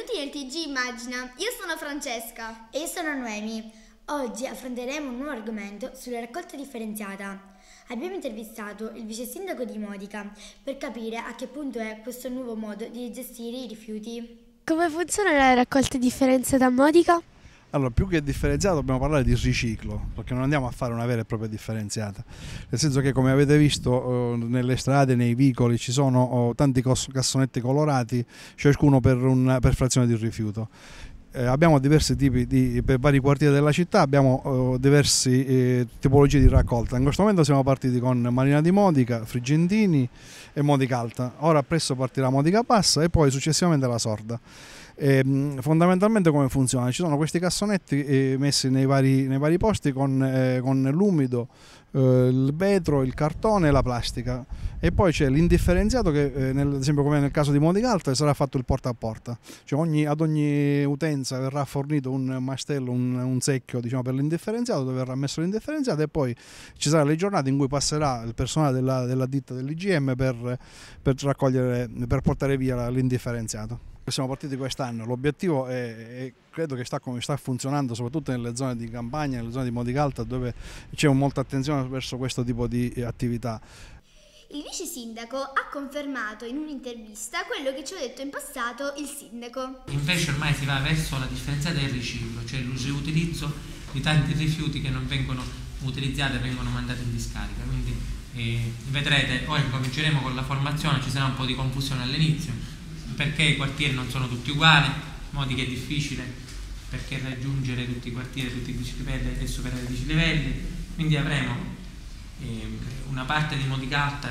benvenuti nel TG Immagina. Io sono Francesca. E io sono Noemi. Oggi affronteremo un nuovo argomento sulla raccolta differenziata. Abbiamo intervistato il vice sindaco di Modica per capire a che punto è questo nuovo modo di gestire i rifiuti. Come funziona la raccolta differenziata a Modica? Allora, più che differenziato dobbiamo parlare di riciclo, perché non andiamo a fare una vera e propria differenziata. Nel senso che, come avete visto, nelle strade, nei vicoli ci sono tanti cassonetti colorati, ciascuno per frazione di rifiuto. Abbiamo diversi tipi per vari quartieri della città, abbiamo diverse tipologie di raccolta. In questo momento siamo partiti con Marina di Modica, Frigentini e Modica Alta. Ora presto partirà Modica Bassa e poi successivamente la Sorda. Fondamentalmente come funziona? Ci sono questi cassonetti messi nei vari posti con l'umido, il vetro, il cartone e la plastica, e poi c'è l'indifferenziato che ad esempio come nel caso di Modica Alta sarà fatto il porta a porta, cioè ad ogni utenza verrà fornito un mastello, un secchio, diciamo, per l'indifferenziato, dove verrà messo l'indifferenziato, e poi ci saranno le giornate in cui passerà il personale della ditta dell'IGM per portare via l'indifferenziato. Siamo partiti quest'anno, l'obiettivo è credo che sta funzionando soprattutto nelle zone di campagna, nelle zone di Modica Alta, dove c'è molta attenzione verso questo tipo di attività. Il vice sindaco ha confermato in un'intervista quello che ci ha detto in passato il sindaco. Invece ormai si va verso la differenziata del riciclo, cioè il riutilizzo di tanti rifiuti che non vengono utilizzati e vengono mandati in discarica. Quindi vedrete, ora cominceremo con la formazione, ci sarà un po' di confusione all'inizio, perché i quartieri non sono tutti uguali, in modo che è difficile perché raggiungere tutti i quartieri, tutti i 10 livelli e superare i 10 livelli, quindi avremo una parte di Modica Alta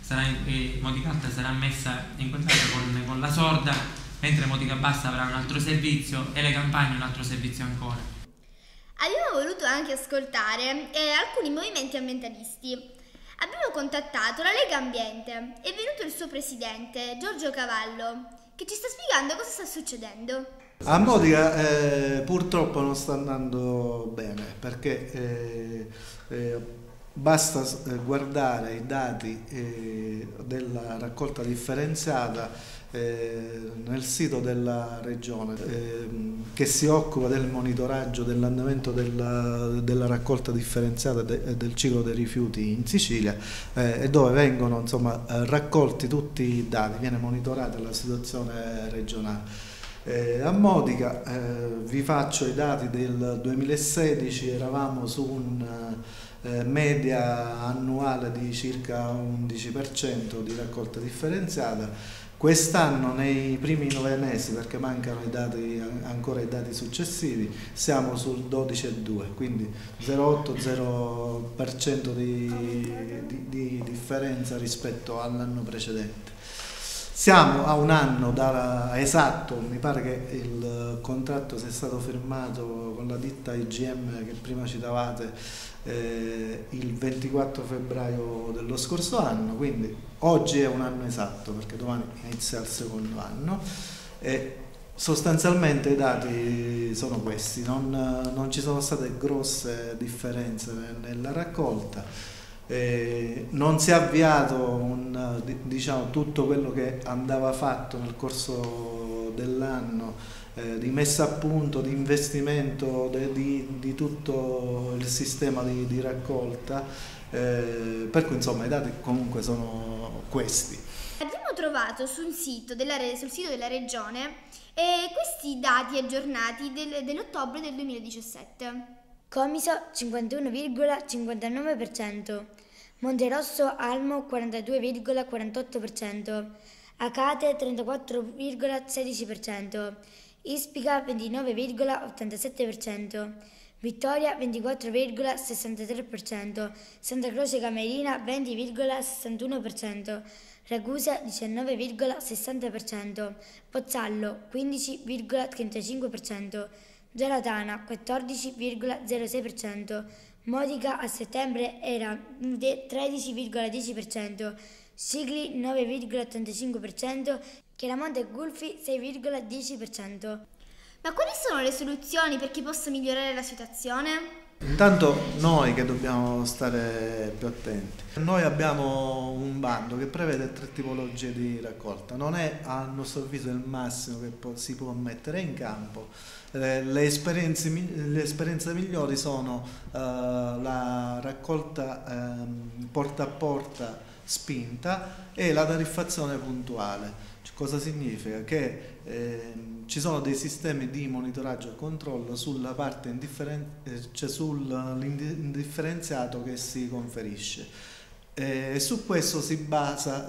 sarà messa in contatto con la Sorda, mentre Modica Bassa avrà un altro servizio e le campagne un altro servizio ancora. Abbiamo voluto anche ascoltare alcuni movimenti ambientalisti. Abbiamo contattato la Lega Ambiente, è venuto il suo presidente, Giorgio Cavallo, che ci sta spiegando cosa sta succedendo. A Modica purtroppo non sta andando bene, perché basta guardare i dati della raccolta differenziata nel sito della regione che si occupa del monitoraggio dell'andamento della raccolta differenziata del ciclo dei rifiuti in Sicilia, e dove vengono raccolti tutti i dati, viene monitorata la situazione regionale. A Modica vi faccio i dati del 2016, eravamo su un media annuale di circa 11% di raccolta differenziata. Quest'anno, nei primi 9 mesi, perché mancano ancora i dati successivi, siamo sul 12,2, quindi 0,8% di differenza rispetto all'anno precedente. Siamo a un anno esatto, mi pare che il contratto sia stato firmato con la ditta IGM che prima citavate il 24 febbraio dello scorso anno, quindi oggi è un anno esatto perché domani inizia il secondo anno, e sostanzialmente i dati sono questi, non ci sono state grosse differenze nella raccolta. Non si è avviato tutto quello che andava fatto nel corso dell'anno, di messa a punto, di investimento di tutto il sistema di raccolta, per cui i dati comunque sono questi. Abbiamo trovato sul sito della regione questi dati aggiornati dell'ottobre del 2017. Comiso 51,59%, Monterosso Almo 42,48%, Acate 34,16%, Ispica 29,87%, Vittoria 24,63%, Santa Croce Camerina 20,61%, Ragusa 19,60%, Pozzallo 15,35%, Gelatana 14,06%, Modica a settembre era 13,10%, Sigli 9,85%, Chiaramonte e Gulfi 6,10%. Ma quali sono le soluzioni per chi possa migliorare la situazione? Intanto noi che dobbiamo stare più attenti. Noi abbiamo un bando che prevede 3 tipologie di raccolta, non è a nostro avviso il massimo che si può mettere in campo. Le esperienze migliori sono la raccolta porta a porta spinta e la tariffazione puntuale. Cosa significa? Che ci sono dei sistemi di monitoraggio e controllo sulla parte cioè sull'indifferenziato che si conferisce. E su questo si basa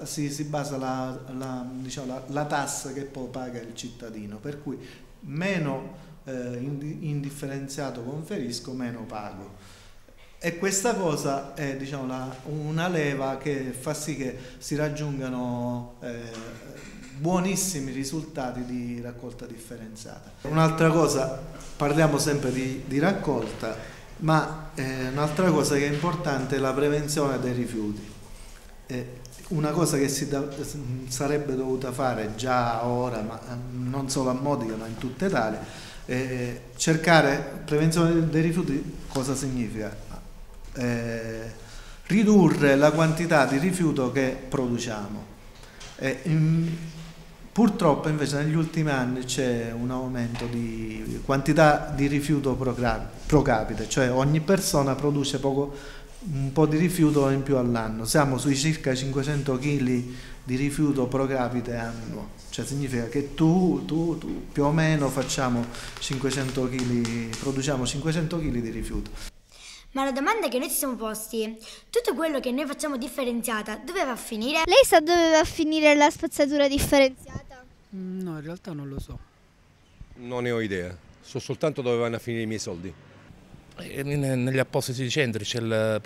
la tassa che poi paga il cittadino, per cui meno indifferenziato conferisco, meno pago. E questa cosa è una leva che fa sì che si raggiungano buonissimi risultati di raccolta differenziata. Un'altra cosa, parliamo sempre di raccolta, ma un'altra cosa che è importante è la prevenzione dei rifiuti. Una cosa che sarebbe dovuta fare già ora, ma non solo a Modica ma in tutta Italia, cercare prevenzione dei rifiuti. Cosa significa? Ridurre la quantità di rifiuto che produciamo. Purtroppo invece negli ultimi anni c'è un aumento di quantità di rifiuto pro capite, cioè ogni persona produce un po' di rifiuto in più all'anno. Siamo sui circa 500 kg di rifiuto pro capite annuo, cioè significa che tu più o meno produciamo 500 kg di rifiuto. Ma la domanda che noi ci siamo posti, tutto quello che noi facciamo differenziata, dove va a finire? Lei sa dove va a finire la spazzatura differenziata? No, in realtà non lo so. Non ne ho idea, so soltanto dove vanno a finire i miei soldi. Negli appositi centri c'è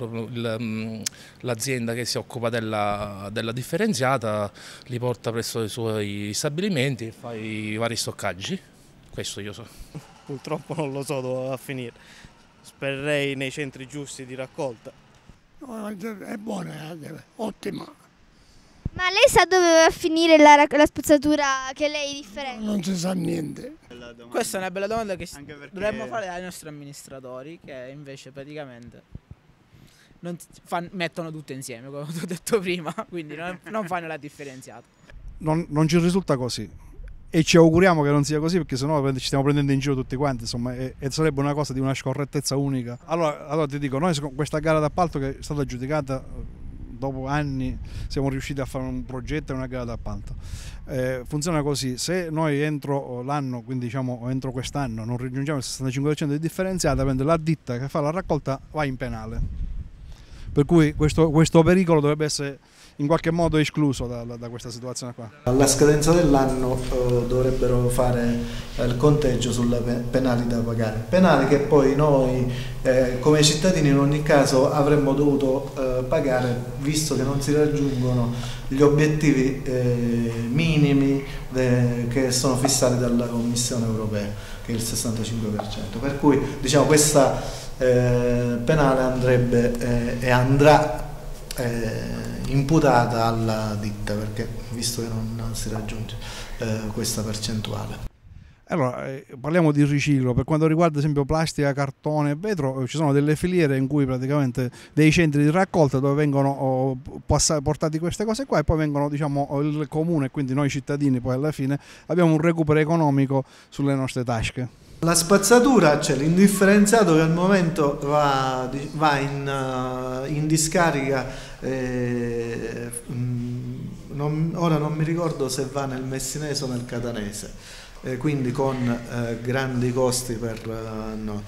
l'azienda che si occupa della differenziata, li porta presso i suoi stabilimenti e fa i vari stoccaggi, questo io so. Purtroppo non lo so dove va a finire, spererei nei centri giusti di raccolta. No, è buona, ottima. Ma lei sa dove va a finire la spazzatura che lei differenzia? Non si sa niente. Questa è una bella domanda che dovremmo fare ai nostri amministratori, che invece praticamente mettono tutto insieme, come ho detto prima, quindi non fanno la differenziata. Non ci risulta così e ci auguriamo che non sia così, perché sennò ci stiamo prendendo in giro tutti quanti, insomma, e sarebbe una cosa di una scorrettezza unica. Allora ti dico, noi questa gara d'appalto che è stata aggiudicata dopo anni, siamo riusciti a fare un progetto e una gara d'appalto. Funziona così: se noi entro l'anno, quindi diciamo entro quest'anno, non raggiungiamo il 65% di differenziata, la ditta che fa la raccolta va in penale. Per cui questo pericolo dovrebbe essere in qualche modo escluso da questa situazione qua. Alla scadenza dell'anno dovrebbero fare il conteggio sulle penali da pagare, penali che poi noi come cittadini in ogni caso avremmo dovuto pagare, visto che non si raggiungono gli obiettivi minimi che sono fissati dalla Commissione europea, che è il 65%. Per cui diciamo questa penale andrebbe e andrà imputata alla ditta, perché visto che non si raggiunge questa percentuale. Allora, parliamo di riciclo. Per quanto riguarda ad esempio plastica, cartone e vetro, ci sono delle filiere in cui praticamente dei centri di raccolta dove vengono portati queste cose qua e poi vengono, diciamo, il comune, quindi noi cittadini poi alla fine abbiamo un recupero economico sulle nostre tasche. La spazzatura, cioè l'indifferenziato che al momento va in discarica, ora non mi ricordo se va nel messinese o nel catanese, quindi con grandi costi per noi.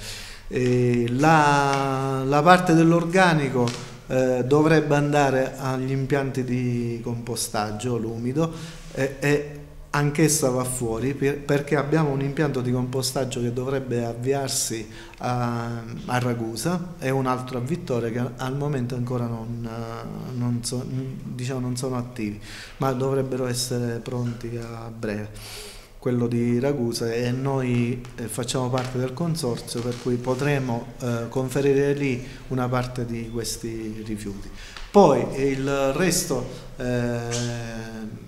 La parte dell'organico dovrebbe andare agli impianti di compostaggio, l'umido, e anch'essa va fuori perché abbiamo un impianto di compostaggio che dovrebbe avviarsi a Ragusa e un altro a Vittoria, che al momento ancora non sono attivi, ma dovrebbero essere pronti a breve, quello di Ragusa, e noi facciamo parte del consorzio, per cui potremo conferire lì una parte di questi rifiuti. Poi il resto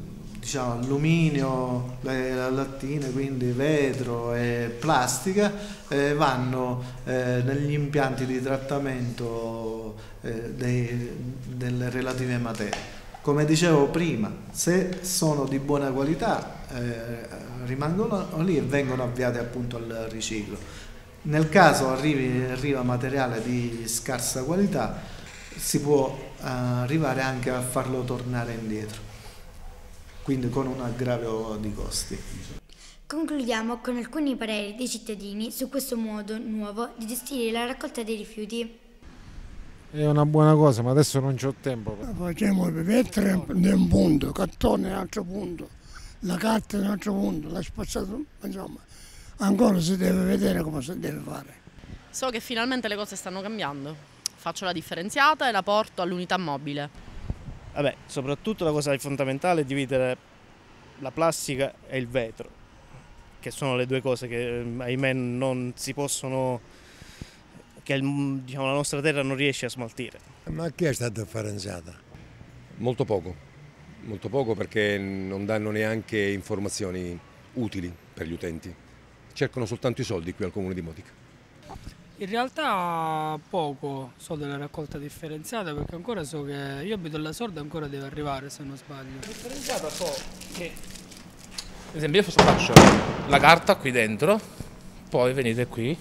diciamo, alluminio, lattine, quindi vetro e plastica, vanno negli impianti di trattamento delle relative materie. Come dicevo prima, se sono di buona qualità rimangono lì e vengono avviate appunto al riciclo. Nel caso arriva materiale di scarsa qualità, si può arrivare anche a farlo tornare indietro, quindi con un aggravio di costi. Concludiamo con alcuni pareri dei cittadini su questo modo nuovo di gestire la raccolta dei rifiuti. È una buona cosa, ma adesso non c'ho tempo. Facciamo le vetri in un punto, cartone in un altro punto, la carta in un altro punto, la spazzatura, insomma, ancora si deve vedere come si deve fare. So che finalmente le cose stanno cambiando. Faccio la differenziata e la porto all'unità mobile. Vabbè, soprattutto la cosa fondamentale è dividere la plastica e il vetro, che sono le due cose che ahimè non si possono, che diciamo, la nostra terra non riesce a smaltire. Ma che è stata differenziata? Molto poco perché non danno neanche informazioni utili per gli utenti. Cercano soltanto i soldi qui al Comune di Modica. In realtà poco so della raccolta differenziata, perché ancora so che io abito alla Sorda, ancora deve arrivare se non sbaglio. Differenziata so che, ad esempio, io faccio la carta qui dentro, poi venite qui.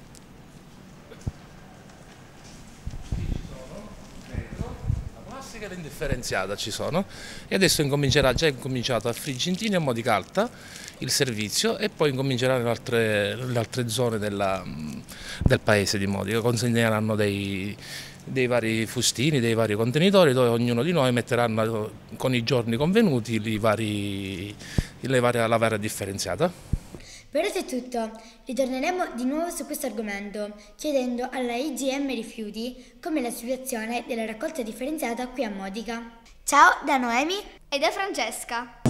L'indifferenziata ci sono, e adesso già è cominciato a Frigentini a Modica Alta il servizio, e poi incomincerà nelle altre zone del paese di Modica. Consegneranno dei vari fustini, dei vari contenitori, dove ognuno di noi metteranno con i giorni convenuti la varia differenziata. Per ora è tutto, ritorneremo di nuovo su questo argomento, chiedendo alla IGM Rifiuti com'è la situazione della raccolta differenziata qui a Modica. Ciao da Noemi e da Francesca.